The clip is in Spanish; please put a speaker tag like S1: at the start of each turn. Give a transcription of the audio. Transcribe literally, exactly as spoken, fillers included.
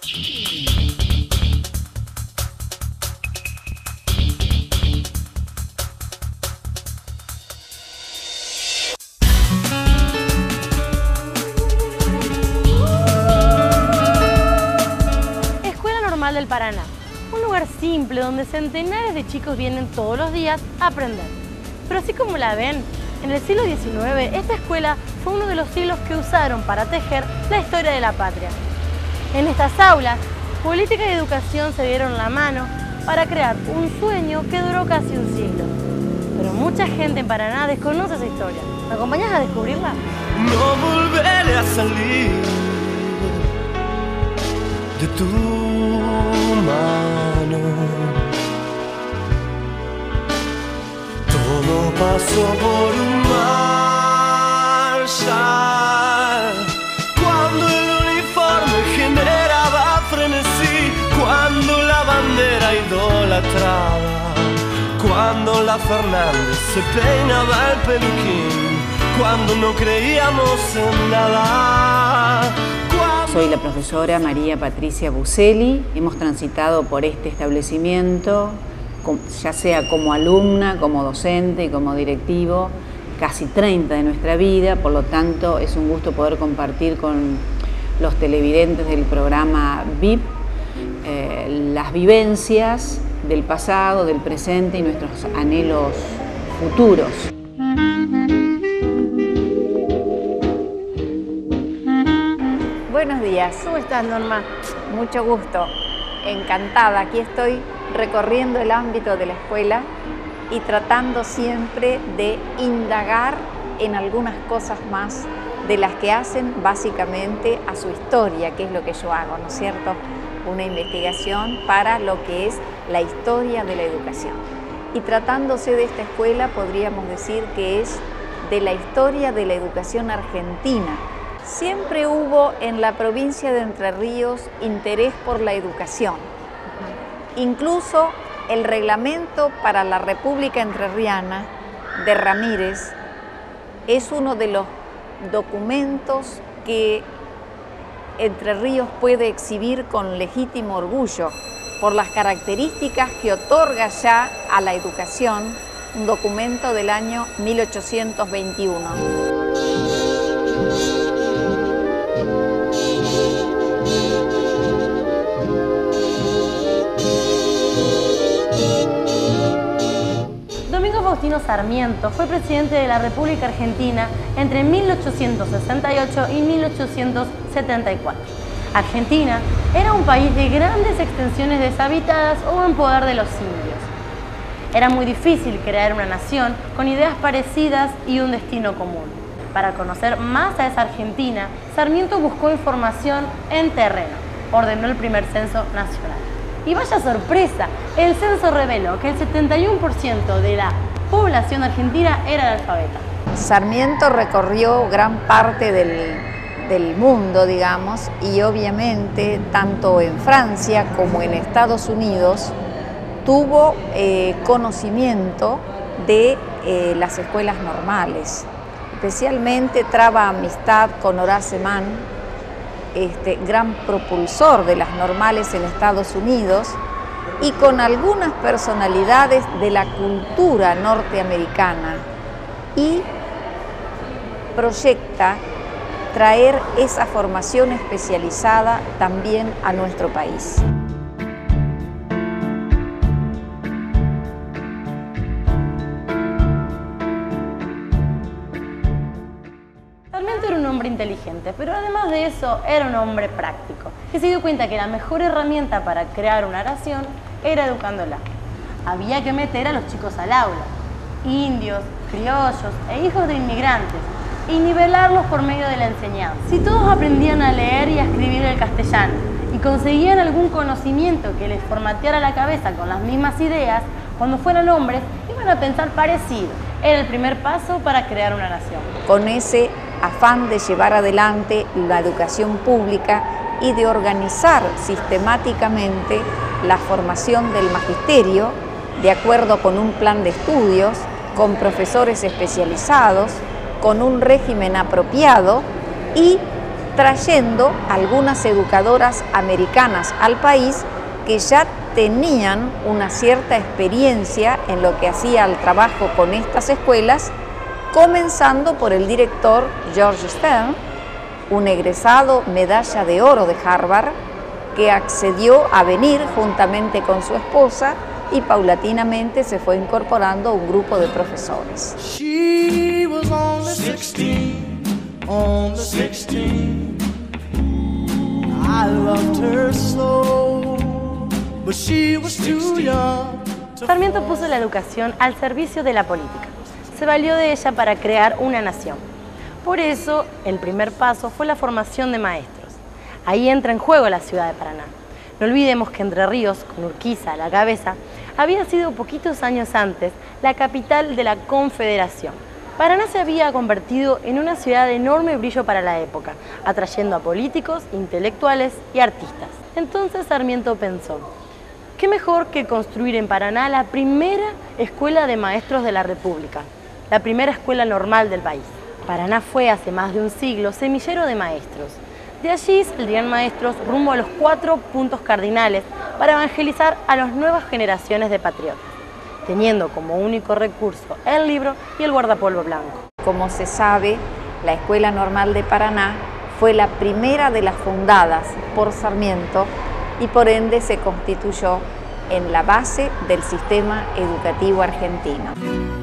S1: del Paraná, un lugar simple donde centenares de chicos vienen todos los días a aprender. Pero así como la ven, en el siglo diecinueve esta escuela fue uno de los hilos que usaron para tejer la historia de la patria. En estas aulas, política y educación se dieron la mano para crear un sueño que duró casi un siglo. Pero mucha gente en Paraná desconoce esa historia. ¿Me acompañas a descubrirla?
S2: No volveré a salir de tu mano. Todo pasó por un marshal, cuando el uniforme generaba frenesí, cuando la bandera idolatraba, cuando la Fernández se peinaba el peluquín, cuando no creíamos en nada.
S3: Soy la profesora María Patricia Buselli. Hemos transitado por este establecimiento, ya sea como alumna, como docente y como directivo, casi treinta de nuestra vida. Por lo tanto, es un gusto poder compartir con los televidentes del programa V I P eh, las vivencias del pasado, del presente y nuestros anhelos futuros.
S4: Buenos días.
S1: ¿Cómo estás, Norma?
S4: Mucho gusto. Encantada. Aquí estoy recorriendo el ámbito de la escuela y tratando siempre de indagar en algunas cosas más de las que hacen básicamente a su historia, que es lo que yo hago, ¿no es cierto? Una investigación para lo que es la historia de la educación. Y tratándose de esta escuela, podríamos decir que es de la historia de la educación argentina. Siempre hubo en la provincia de Entre Ríos interés por la educación. Incluso el reglamento para la República Entrerriana de Ramírez es uno de los documentos que Entre Ríos puede exhibir con legítimo orgullo por las características que otorga ya a la educación, un documento del año mil ochocientos veintiuno.
S1: Faustino Sarmiento fue presidente de la República Argentina entre mil ochocientos sesenta y ocho y mil ochocientos setenta y cuatro. Argentina era un país de grandes extensiones deshabitadas o en poder de los indios. Era muy difícil crear una nación con ideas parecidas y un destino común. Para conocer más a esa Argentina, Sarmiento buscó información en terreno. Ordenó el primer censo nacional. Y vaya sorpresa, el censo reveló que el setenta y uno por ciento de la población argentina era analfabeta.
S4: Sarmiento recorrió gran parte del, del mundo, digamos, y obviamente tanto en Francia como en Estados Unidos tuvo eh, conocimiento de eh, las escuelas normales. Especialmente traba amistad con Horace Mann, este, gran propulsor de las normales en Estados Unidos, y con algunas personalidades de la cultura norteamericana, y proyecta traer esa formación especializada también a nuestro país.
S1: Sarmiento era un hombre inteligente, pero además de eso era un hombre práctico, que se dio cuenta que la mejor herramienta para crear una nación era educándola. Había que meter a los chicos al aula, indios, criollos e hijos de inmigrantes, y nivelarlos por medio de la enseñanza. Si todos aprendían a leer y a escribir el castellano y conseguían algún conocimiento que les formateara la cabeza con las mismas ideas, cuando fueran hombres iban a pensar parecido. Era el primer paso para crear una nación.
S4: Con ese afán de llevar adelante la educación pública y de organizar sistemáticamente la formación del magisterio de acuerdo con un plan de estudios, con profesores especializados, con un régimen apropiado y trayendo algunas educadoras americanas al país que ya tenían una cierta experiencia en lo que hacía el trabajo con estas escuelas, comenzando por el director George Stern, un egresado medalla de oro de Harvard, que accedió a venir juntamente con su esposa y paulatinamente se fue incorporando un grupo de profesores.
S2: She was only sixteen, only sixteen. I loved her so, but she was too young.
S1: Sarmiento puso la educación al servicio de la política. Se valió de ella para crear una nación. Por eso, el primer paso fue la formación de maestros. Ahí entra en juego la ciudad de Paraná. No olvidemos que Entre Ríos, con Urquiza a la cabeza, había sido poquitos años antes la capital de la Confederación. Paraná se había convertido en una ciudad de enorme brillo para la época, atrayendo a políticos, intelectuales y artistas. Entonces Sarmiento pensó, ¿qué mejor que construir en Paraná la primera escuela de maestros de la República, la primera escuela normal del país? Paraná fue hace más de un siglo semillero de maestros. De allí saldrían maestros rumbo a los cuatro puntos cardinales para evangelizar a las nuevas generaciones de patriotas, teniendo como único recurso el libro y el guardapolvo blanco.
S4: Como se sabe, la Escuela Normal de Paraná fue la primera de las fundadas por Sarmiento y por ende se constituyó en la base del sistema educativo argentino.